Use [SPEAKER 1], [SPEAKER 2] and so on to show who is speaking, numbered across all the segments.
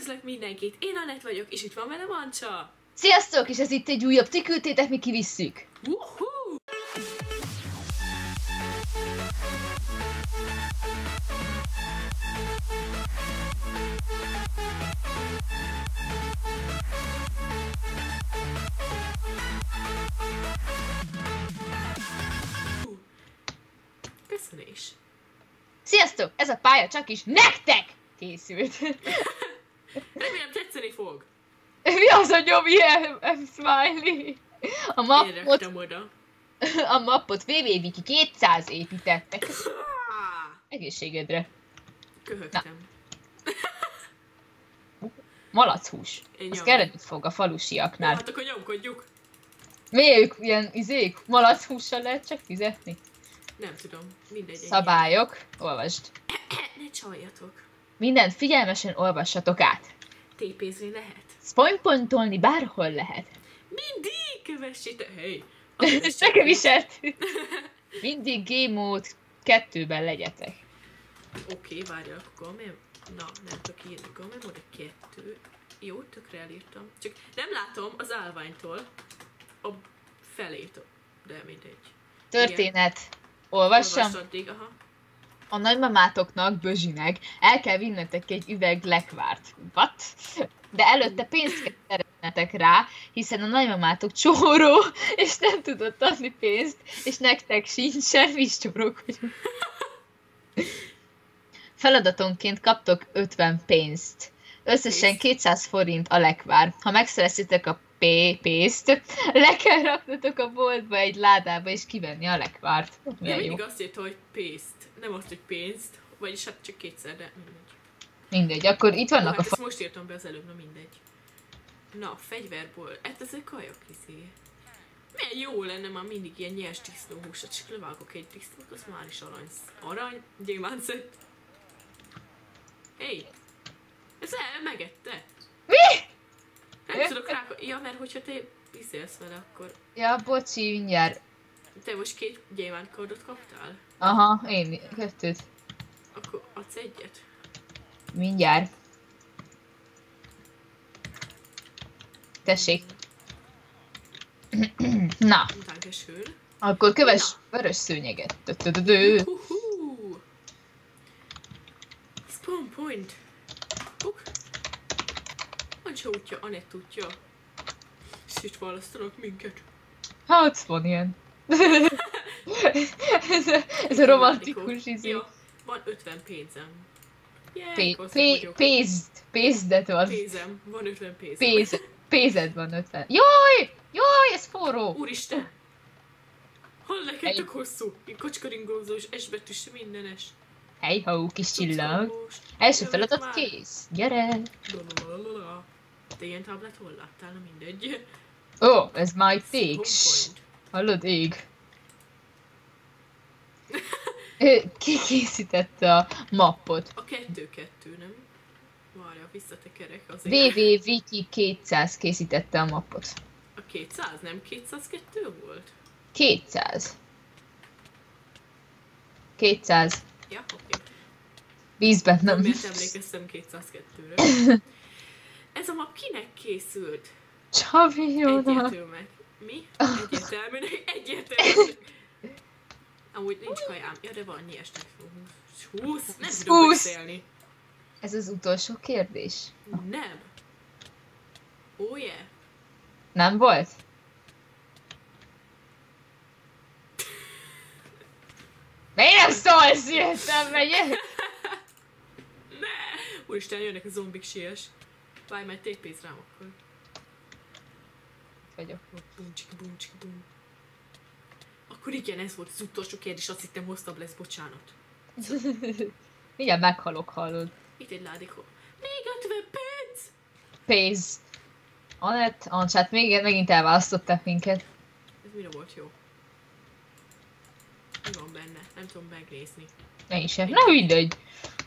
[SPEAKER 1] Üdvözlök mindenkit, én Anett vagyok, és itt van velem Ancsa!
[SPEAKER 2] Sziasztok, és ez itt egy újabb, ti küldtétek, mi kivisszük!
[SPEAKER 1] Köszönés!
[SPEAKER 2] Sziasztok, ez a pálya csak is nektek készült!
[SPEAKER 1] Remélem tetszeni fog!
[SPEAKER 2] Mi az a nyomi Smiley? A mappot VVWiki 200 építettek. Egészségedre.
[SPEAKER 1] Köhögtem.
[SPEAKER 2] Malachús. Ez kelleni fog a falusiaknál.
[SPEAKER 1] Hát akkor nyomkodjuk.
[SPEAKER 2] Mi ők ilyen malachússal lehet csak fizetni?
[SPEAKER 1] Nem tudom, mindegy.
[SPEAKER 2] Szabályok. Olvasd.
[SPEAKER 1] Ne csaljatok.
[SPEAKER 2] Mindent figyelmesen olvassatok át.
[SPEAKER 1] TP-zni lehet.
[SPEAKER 2] Spawnpointolni bárhol lehet.
[SPEAKER 1] Mindig kövessétek. Hey!
[SPEAKER 2] Nekem is mindig Game Mode 2-ben legyetek.
[SPEAKER 1] Oké, várjál, akkor na, nem tudok írni, Game Mode 2. Jó, tökre elírtam. Csak nem látom az állványtól a felét, de mindegy.
[SPEAKER 2] Történet. Olvassam.
[SPEAKER 1] Addig, aha.
[SPEAKER 2] A nagymamátoknak, Bözsinek el kell vinnetek egy üveg lekvárt. What? De előtte pénzt kell szereznetek rá, hiszen a nagymamátok csóró, és nem tudott adni pénzt, és nektek sincsen, mi is csórók vagyunk. Feladatonként kaptok 50 pénzt. Összesen 200 forint a lekvár. Ha megszereztétek a pénzt, le kell raknotok a boltba egy ládába, és kivenni a lekvárt.
[SPEAKER 1] De mindig azt írta, hogy pénzt, nem azt, hogy pénzt, vagyis hát csak kétszer, de mindegy.
[SPEAKER 2] Mindegy, akkor itt vannak
[SPEAKER 1] hát ezt most írtam be az előbb, na mindegy. Na, fegyverból, hát ezek kajak milyen jó lenne már mindig ilyen nyers disznóhúsat, csak levágok egy disznót, az már is arany, gyémáncett. Hey! Ez megette!
[SPEAKER 2] Mi?
[SPEAKER 1] Nem tudok rá... Ja, mert hogyha te beszélsz vele, akkor...
[SPEAKER 2] Ja, bocsi, mindjárt.
[SPEAKER 1] Te most 2 gyémántkódot kaptál?
[SPEAKER 2] Aha, én 2.
[SPEAKER 1] Akkor adsz egyet?
[SPEAKER 2] Mindjárt. Tessék. Na. Akkor kövess vörös szőnyeget.
[SPEAKER 1] Spawn point. Ancsa útja, Anett útja. Szét választanak minket.
[SPEAKER 2] Hát van ilyen. ez a romantikus izé.
[SPEAKER 1] Ja, van 50 pénzem.
[SPEAKER 2] Pénzed van.
[SPEAKER 1] Pénzem, van 50 pénzem.
[SPEAKER 2] Pénzed van 50. Jaj! Jaj, ez forró!
[SPEAKER 1] Úristen! Hol neked tök hosszú? Én kocskaringózós, esbetűs, mindenes.
[SPEAKER 2] Hey-ho, kis csillag. Első feladat kész. Gyere!
[SPEAKER 1] Te ilyen táblát hol láttál? Na mindegy.
[SPEAKER 2] Ó, ez már itt ég. Hallod, ég. Ki készítette a mappot?
[SPEAKER 1] A 2-2, nem? Várja, visszatekerek azért.
[SPEAKER 2] VVWiki 200 készítette a mappot.
[SPEAKER 1] A 200? Nem 202 volt?
[SPEAKER 2] 200. 200.
[SPEAKER 1] Ja, oké.
[SPEAKER 2] Vízben nem.
[SPEAKER 1] Miért emlékeztem 202-re? Ez a map kinek készült?
[SPEAKER 2] Csabiónak.
[SPEAKER 1] Egyértelműen. Mi? Egyértelmű. Amúgy nincs kajám. Ja, de van nyesnek. 20? Nem tudom beszélni.
[SPEAKER 2] Ez az utolsó kérdés?
[SPEAKER 1] Nem. Oh yeah.
[SPEAKER 2] Nem volt? Miért nem szólsz ilyet, megyek?
[SPEAKER 1] Ne! Úristen, jönnek a zombik siess. Várj, majd tépész rám akkor.
[SPEAKER 2] Vagyok.
[SPEAKER 1] Bum. Akkor igen, ez volt az utolsó kérdés, azt hittem hosszabb lesz, bocsánat.
[SPEAKER 2] Mindjárt meghalok, hallod.
[SPEAKER 1] Itt egy ládikó. Még 50 pénz!
[SPEAKER 2] Pénz. Anett, Ancsát, megint elválasztották minket.
[SPEAKER 1] Ez mire volt jó? Mi van benne? Nem tudom megnézni.
[SPEAKER 2] Én sem. Na mindegy.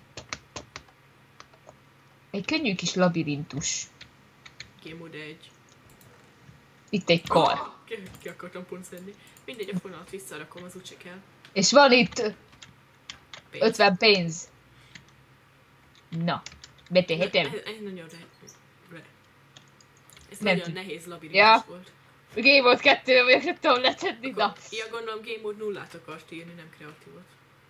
[SPEAKER 2] Egy könnyű kis labirintus.
[SPEAKER 1] Game Mode 1.
[SPEAKER 2] Itt egy kar.
[SPEAKER 1] Ki akartam pont szedni. Mindegy, a fonalat visszarakom, az úgyse kell.
[SPEAKER 2] És van itt 50 pénz. Na. Betehetem.
[SPEAKER 1] Ez nagyon ez
[SPEAKER 2] Nem
[SPEAKER 1] nagyon
[SPEAKER 2] tud-
[SPEAKER 1] nehéz labirintus
[SPEAKER 2] Ja.
[SPEAKER 1] volt.
[SPEAKER 2] Game Mode 2-re vagyok, nem tudom letenni, na.
[SPEAKER 1] Ja, gondolom Game Mode 0-át akart írni, nem kreatívot.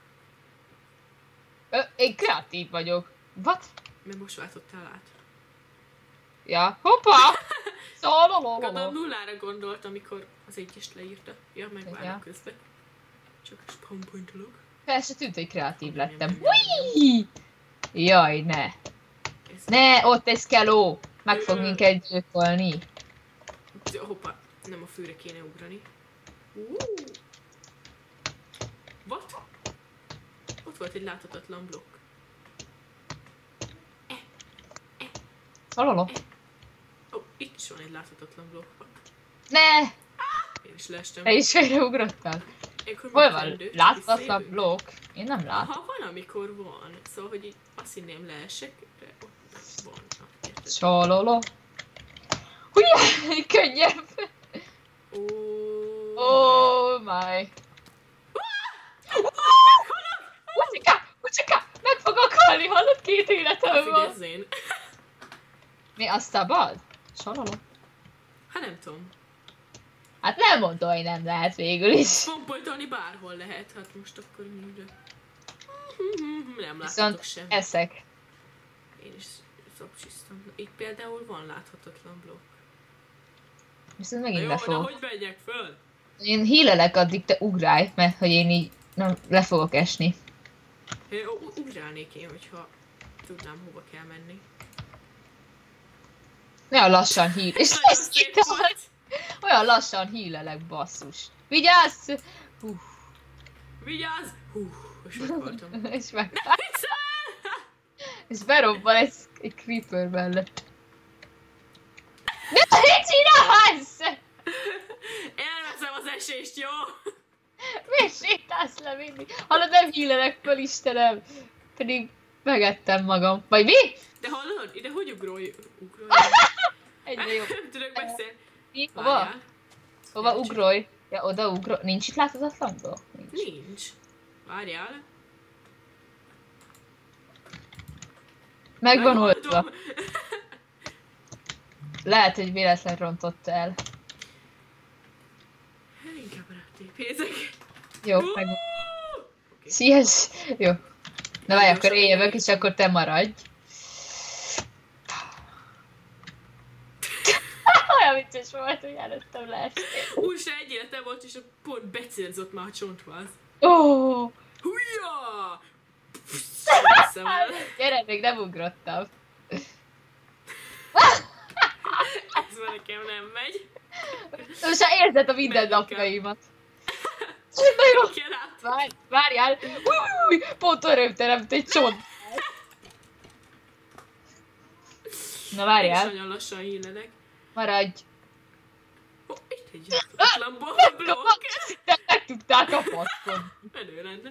[SPEAKER 2] Én kreatív vagyok. What?
[SPEAKER 1] Mert most váltottál át.
[SPEAKER 2] Ja, hoppa!
[SPEAKER 1] Gondolom
[SPEAKER 2] Szólolololol.
[SPEAKER 1] 0-ra gondolt, amikor az egyest leírta. Ja, megválnak
[SPEAKER 2] Ja.
[SPEAKER 1] közben. Csak spawn pointolok.
[SPEAKER 2] Fel se tűnt, hogy kreatív lettem. Ui! Jaj, ne.
[SPEAKER 1] Ez-
[SPEAKER 2] Ne, ott egy skeló. Meg fog minket gyilkolni.
[SPEAKER 1] Hoppá, nem a főre kéne ugrani. What? Ott volt egy láthatatlan blokk.
[SPEAKER 2] Szóloló.
[SPEAKER 1] Itt is van egy láthatatlan blokk.
[SPEAKER 2] Ne!
[SPEAKER 1] Én is leestem.
[SPEAKER 2] Te is helyre ugrottál.
[SPEAKER 1] Ilyenkor
[SPEAKER 2] Hol
[SPEAKER 1] meg
[SPEAKER 2] van?
[SPEAKER 1] rendőr,
[SPEAKER 2] Láthatatlan
[SPEAKER 1] visszajövünk.
[SPEAKER 2] blokk? Én nem látom.
[SPEAKER 1] Aha, van, amikor van. Szóval, hogy így azt hinném leesek, de ott van. Érted?
[SPEAKER 2] Szóloló. Hújjá, könnyebb.
[SPEAKER 1] Ó.
[SPEAKER 2] Oh my. Kucsika, meg fogok halni, hallod? 2 életem van.
[SPEAKER 1] Figyezzén.
[SPEAKER 2] Mi, az szabad? Szóloló.
[SPEAKER 1] Hát nem tudom.
[SPEAKER 2] Hát nem mondta, hogy nem lehet végül is.
[SPEAKER 1] Pompoltolni bárhol lehet, hát most akkor mindre. Nem láttatok
[SPEAKER 2] Viszont
[SPEAKER 1] semmit.
[SPEAKER 2] eszek.
[SPEAKER 1] Én is szopcsisztam. Itt például van láthatatlan blokk.
[SPEAKER 2] Viszont
[SPEAKER 1] Na
[SPEAKER 2] megint
[SPEAKER 1] jó,
[SPEAKER 2] le
[SPEAKER 1] de
[SPEAKER 2] fogok.
[SPEAKER 1] hogy megyek föl?
[SPEAKER 2] Én hílelek, addig te ugrálj, mert hogy én így nem, le fogok esni.
[SPEAKER 1] Ugrálnék én, hogyha tudnám, hova kell menni.
[SPEAKER 2] Olyan lassan híl. És
[SPEAKER 1] Nagyon
[SPEAKER 2] ez
[SPEAKER 1] szép
[SPEAKER 2] itt
[SPEAKER 1] volt.
[SPEAKER 2] olyan lassan hílelek, basszus. Vigyázz!
[SPEAKER 1] Vigyázz! Hú, és meghaltam.
[SPEAKER 2] És meg...
[SPEAKER 1] Hiszel!
[SPEAKER 2] És berobban egy creeper mellett. Mit csinálsz?
[SPEAKER 1] Elveszem az esést, jó?
[SPEAKER 2] Miért sétálsz le mindig? Hallod, nem hílelek föl, Istenem. Pedig megettem magam. Vagy mi?
[SPEAKER 1] De hallod? Ide hogy ugrolj?
[SPEAKER 2] Egyre jobb.
[SPEAKER 1] Nem tudok beszélni.
[SPEAKER 2] Mi? Hova?
[SPEAKER 1] Várjál.
[SPEAKER 2] Hova ugrolj? Ja, oda ugrolj. Nincs itt láthatatlan blokk? Nincs.
[SPEAKER 1] Nincs. Várjál.
[SPEAKER 2] Megvan
[SPEAKER 1] Megoldom.
[SPEAKER 2] oldva. Lehet, hogy véletlen rontott el.
[SPEAKER 1] Inkább rátépézek.
[SPEAKER 2] Jó, meg... Sziasztok! Jó. Na várj, akkor én jövök, és akkor te maradj. Olyan vicces volt, hogy előttem leestél.
[SPEAKER 1] Úgyse egy életem volt, és a pont becélzott már a csontváz.
[SPEAKER 2] Ó,
[SPEAKER 1] Hújja!
[SPEAKER 2] gyere, még nem ugrottam.
[SPEAKER 1] Ez már nekem nem megy.
[SPEAKER 2] Most már érzed a mindennapjaimat. Na jó,
[SPEAKER 1] Kell át.
[SPEAKER 2] várjál. Új, pont örömteremt egy csont. Na
[SPEAKER 1] És
[SPEAKER 2] várjál,
[SPEAKER 1] nagyon lassan hílenek.
[SPEAKER 2] maradj.
[SPEAKER 1] Ó, itt egy láthatatlan blokk.
[SPEAKER 2] Meg tudtál kapaszkodni.
[SPEAKER 1] Menő lenne.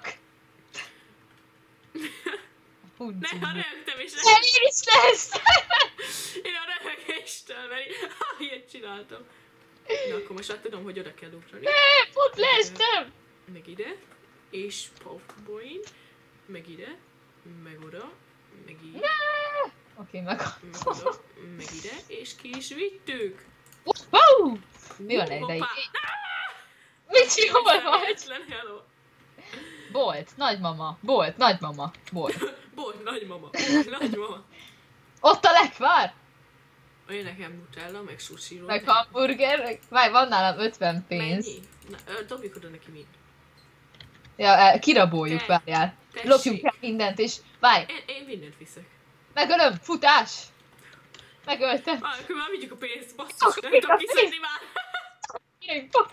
[SPEAKER 2] Hunci.
[SPEAKER 1] Ne, ha rögtem és
[SPEAKER 2] Nem, én is lesz!
[SPEAKER 1] én a röhögéstől, mert ilyet csináltam. Na, akkor most már tudom, hogy oda kell ugrani.
[SPEAKER 2] Nem, pont leestem!
[SPEAKER 1] Meg ide, és popboin, meg ide, meg oda, meg így,
[SPEAKER 2] Oké, meg...
[SPEAKER 1] meg oda, meg ide, és ki is vittük.
[SPEAKER 2] Wow! Mi van egy ideig?
[SPEAKER 1] Hoppá.
[SPEAKER 2] Mit hol vagy?
[SPEAKER 1] Személyetlen, hello.
[SPEAKER 2] Bolt, nagymama, bolt, nagymama, bolt.
[SPEAKER 1] Bolt, nagymama, bolt, nagymama.
[SPEAKER 2] Ott a lekvár!
[SPEAKER 1] Olyan nekem nutella, meg sushi
[SPEAKER 2] Meg hamburger, várj, van nálam 50 pénz.
[SPEAKER 1] Mennyi? Na, dobjuk oda neki mind.
[SPEAKER 2] Ja, kiraboljuk,
[SPEAKER 1] Te-
[SPEAKER 2] várjál.
[SPEAKER 1] tessék.
[SPEAKER 2] Lopjunk el mindent, és várj,
[SPEAKER 1] Én mindent viszek.
[SPEAKER 2] megölöm, futás! Megöltem.
[SPEAKER 1] Akkor már vigyük a pénzt, basszus,
[SPEAKER 2] Akkor
[SPEAKER 1] nem
[SPEAKER 2] vidd a
[SPEAKER 1] tudom
[SPEAKER 2] pénzt.
[SPEAKER 1] kiszedni már.
[SPEAKER 2] Gyerünk, fog!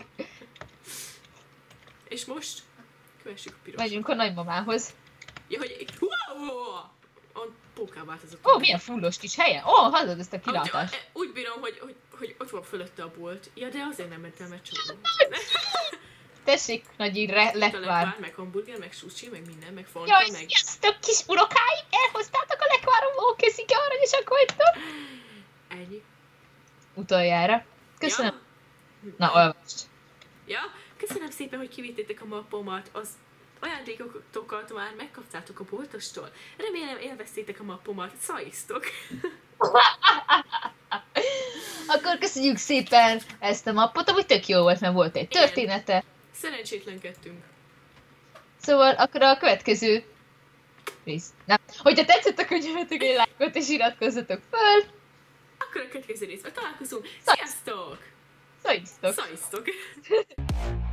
[SPEAKER 1] És most kövessük a piros.
[SPEAKER 2] Megyünk a nagymamához.
[SPEAKER 1] Ja, hogy... Wow! A póká változott.
[SPEAKER 2] Ó, milyen fullos kis helyen. Ó, hallod ezt a kilátást.
[SPEAKER 1] Úgy bírom, hogy ott van fölötte a bolt. Ja, de azért nem mentem, mert csomó.
[SPEAKER 2] Tessék, nagy lekvár.
[SPEAKER 1] Lekvár, meg hamburger, meg sushi, meg minden, meg fonta,
[SPEAKER 2] Jaj,
[SPEAKER 1] meg...
[SPEAKER 2] sziasztok, kis urokáim! Elhoztátok a lekváromból, köszike, aranyosak vagytok!
[SPEAKER 1] Ennyi.
[SPEAKER 2] Utoljára. Köszönöm.
[SPEAKER 1] Ja?
[SPEAKER 2] Na, olvasd.
[SPEAKER 1] Ja, köszönöm szépen, hogy kivittétek a mappomat. Az ajándékotokat már megkaptátok a boltostól. Remélem élveztétek a mappomat. Szaisztok!
[SPEAKER 2] Akkor köszönjük szépen ezt a mappot, amúgy tök jó volt, mert volt egy története.
[SPEAKER 1] Szerencsétlenkedtünk.
[SPEAKER 2] Szóval akkor a következő rész. Nem. Hogyha tetszett, akkor nyomjatok egy lájkot és iratkozzatok föl.
[SPEAKER 1] Akkor a következő részben találkozunk.
[SPEAKER 2] Sziasztok!
[SPEAKER 1] Sziasztok!
[SPEAKER 2] Sziasztok!
[SPEAKER 1] Sziasztok!